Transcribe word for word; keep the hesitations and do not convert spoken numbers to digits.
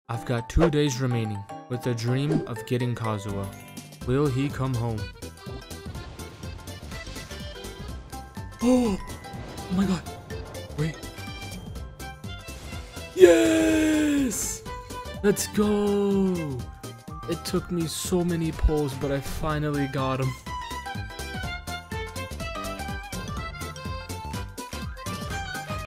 I've got two days remaining with the dream of getting Kazuha. Will he come home? Oh, oh my god. Wait. Yes! Let's go! It took me so many pulls, but I finally got him.